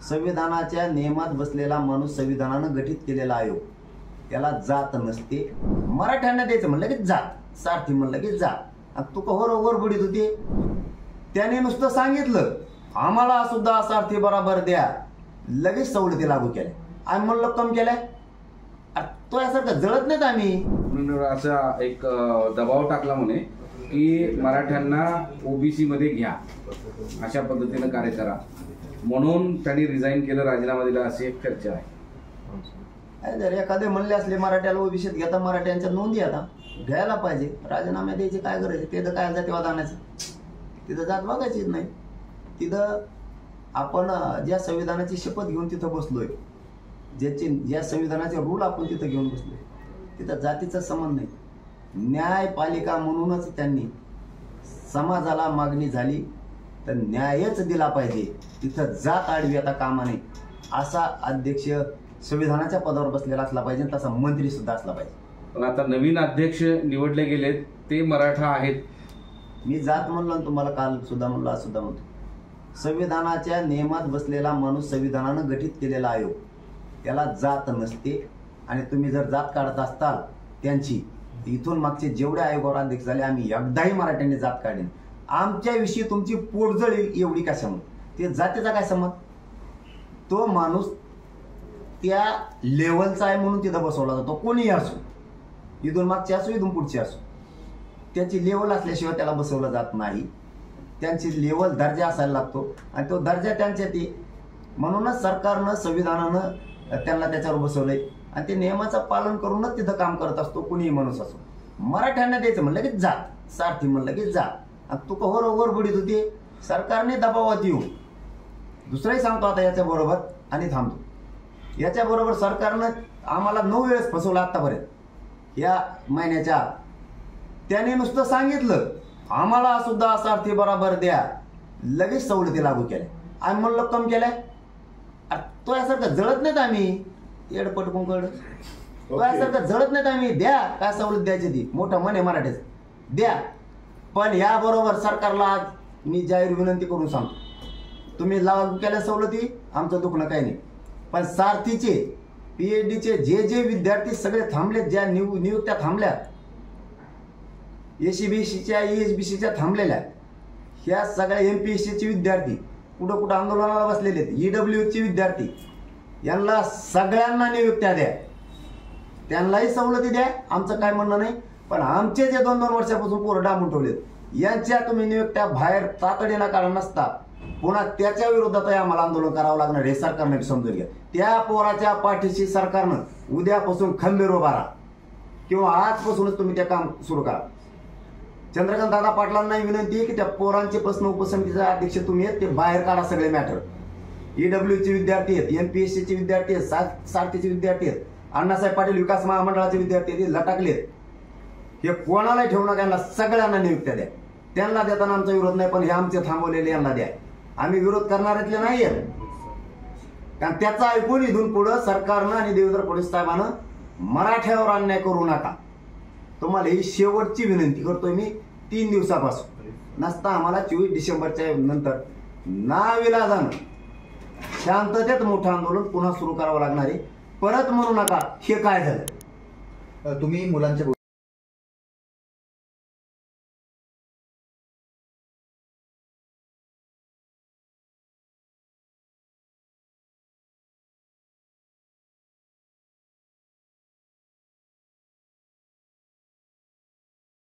संविधानाच्या नियमात बसलेला माणूस संविधानानं गठीत केलेला आयोग त्याला जात नसते। मराठ्यांना द्यायचं म्हणलं की जात, सारथी म्हणलं की जात। आणि तू कवर बुडीत होती, त्याने नुसतं सांगितलं आम्हाला सुद्धा सारथी बरोबर द्या, लगेच सवलती लागू केल्या। आम्ही म्हणलं कम केलाय, तो यासारखं जळत नाहीत आम्ही। असा एक दबाव टाकला म्हणे की मराठ्यांना ओबीसी मध्ये घ्या, अशा पद्धतीने कार्य करा, म्हणून त्यांनी रिझाईन केलं, राजीनामा दिला, अशी एक चर्चा आहे। जर एखादे म्हणले असले मराठ्याला ओबीसीत घेता, मराठ्यांच्या नोंदी आता घ्यायला पाहिजे, राजीनामे द्यायची काय गरज आहे? तिथं काय जातीवाद आणायचं? तिथं जात बघायचीच नाही। तिथं आपण ज्या संविधानाची शपथ घेऊन तिथं बसलोय, ज्या संविधानाचे रूल आपण तिथं घेऊन बसलोय, तिथं जातीचा संबंध नाही। न्यायपालिका म्हणूनच त्यांनी समाजाला मागणी झाली तर न्यायच दिला पाहिजे, तिथं जात आडवी आता कामा नाही। असा अध्यक्ष संविधानाच्या पदावर बसलेला असला पाहिजे, तसा मंत्री सुद्धा असला पाहिजे। पण आता नवीन अध्यक्ष निवडले गेलेत, ते मराठा आहेत। मी जात म्हणलो आणि तुम्हाला काल सुद्धा म्हणलो, आज सुद्धा म्हणतो, संविधानाच्या नियमात बसलेला माणूस संविधानानं गठीत केलेला आयोग त्याला जात नसते। आणि तुम्ही जर जात काढत असताल त्यांची, इथून मागचे जेवढे आयोगावर अध्यक्ष झाले, आम्ही एकदाही मराठ्यांनी जात काढली। आमच्याविषयी तुमची पोटजळ एवढी कशामुळे? ते जातीचा काय संबंध? तो माणूस त्या लेवलचा आहे म्हणून तिथं बसवला जातो, कोणीही असो, इथून मागचे असो, इथून पुढचे असो, त्याची लेवल असल्याशिवाय त्याला बसवलं जात नाही। त्यांची लेवल दर्जा असायला लागतो, आणि तो दर्जा त्यांच्या ते, म्हणूनच सरकारनं संविधानानं त्यांना त्याच्यावर बसवलंय, आणि ते नियमाचं पालन करूनच तिथं काम करत असतो, कुणीही माणूस असो। मराठ्यांना द्यायचं म्हणलं की जात, सारथी म्हणलं की जात। आणि तू कवर बुडीत होती, सरकारने दबावात येऊ। दुसरंही सांगतो आता याच्याबरोबर, आणि थांबतो, याच्याबरोबर सरकारनं आम्हाला 9 वेळेस फसवलं आतापर्यंत या महिन्याच्या। त्याने नुसतं सांगितलं आम्हाला सुद्धा सारथी बरोबर द्या, लगेच सवलती लागू केल्या। आम्ही म्हणलं कम केलाय, तो यासारखं जळत नाहीत आम्ही, येडपट कुंकड, तो यासारखं जळत नाहीत आम्ही। द्या, काय सवलत द्यायची ती, मोठं मन आहे मराठीच, द्या। पण याबरोबर सरकारला आज मी जाहीर विनंती करून सांगतो, तुम्ही लागू केल्या सवलती, आमचं दुखणं काही नाही, पण सारथीचे पीएचडीचे जे विद्यार्थी सगळे थांबलेत, ज्या नियुक्त्या थांबल्या, एसीबीसीच्या ESBCच्या थांबलेल्या, ह्या सगळ्या MPSCचे विद्यार्थी कुठं आंदोलनाला बसलेले आहेत, EWHचे विद्यार्थी, यांना सगळ्यांना नियुक्त्या द्या, त्यांनाही सवलती द्या, आमचं काय म्हणणं नाही। पण आमचे जे 2-2 वर्षापासून पोरं डांबून ठेवलेत, यांच्या तुम्ही नियुक्त्या बाहेर तातडीनं काढा, नसता पुन्हा त्याच्या विरोधातही आम्हाला आंदोलन करावं लागणार, हे सरकारने समजून घ्या। त्या पोराच्या पाठीशी सरकारनं उद्यापासून खंबीर उभा राहा, किंवा आजपासूनच तुम्ही ते काम सुरू करा। चंद्रकांत दादा पाटलांना विनंती आहे की त्या पोरांचे प्रश्न उपसमितीचे अध्यक्ष तुम्ही आहेत, ते बाहेर काढा सगळे मॅटर। EWHचे विद्यार्थी आहेत, MPSCचे विद्यार्थी आहेत, सारथीचे विद्यार्थी आहेत, अण्णासाहेब पाटील विकास महामंडळाचे विद्यार्थी आहेत, लटाकलेत, हे कोणालाही ठेवू नका, यांना सगळ्यांना नियुक्त्या द्या। त्यांना देताना आमचा विरोध नाही, पण हे आमचे थांबवलेले यांना द्या। आम्ही विरोध करणाऱ्यातले नाही आहेत, कारण त्याचा ऐकून इथून पुढं सरकारनं आणि देवेंद्र फडणवीस साहेबांना मराठ्यावर अन्याय करू नका। तुम्हाला ही शेवटची विनंती करतोय मी 3 दिवसापासून, नसता आम्हाला 24 डिसेंबरच्या नंतर नाविलाजानं शांततेत मोठं आंदोलन पुन्हा सुरू करावं लागणार आहे। परत म्हणू नका हे काय झालं, तुम्ही मुलांच्या